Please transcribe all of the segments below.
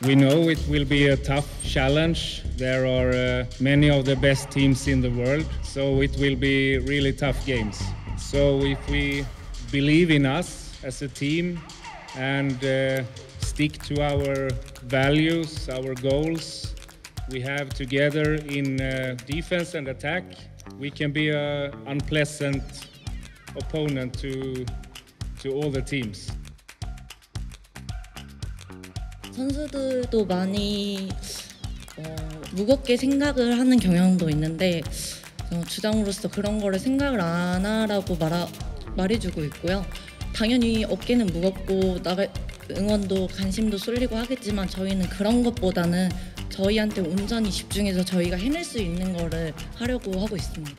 We know it will be a tough challenge. There are many of the best teams in the world, so it will be really tough games. So if we believe in us as a team and stick to our values, our goals we have together in defense and attack, we can be an unpleasant opponent to all the teams. 선수들도 많이 무겁게 생각을 하는 경향도 있는데 주장으로서 그런 거를 생각을 안 하라고 말해주고 있고요. 당연히 어깨는 무겁고 응원도 관심도 쏠리고 하겠지만 저희는 그런 것보다는 저희한테 온전히 집중해서 저희가 해낼 수 있는 거를 하려고 하고 있습니다.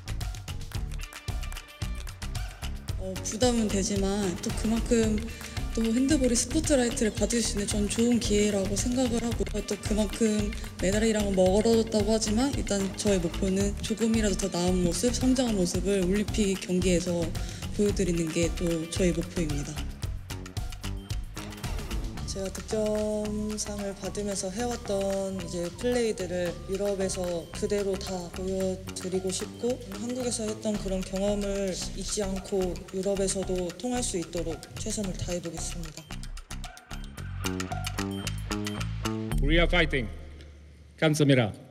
부담은 되지만 또 그만큼 또 핸드볼이 스포트라이트를 받을 수 있는 전 좋은 기회라고 생각을 하고 또 그만큼 메달이랑은 멀어졌다고 하지만 일단 저의 목표는 조금이라도 더 나은 모습, 성장한 모습을 올림픽 경기에서 보여드리는 게 또 저의 목표입니다. 제가 득점상을 받으면서 해왔던 이제 플레이들을 유럽에서 그대로 다 보여드리고 싶고 한국에서 했던 그런 경험을 잊지 않고 유럽에서도 통할 수 있도록 최선을 다해보겠습니다. We are fighting. 감사합니다.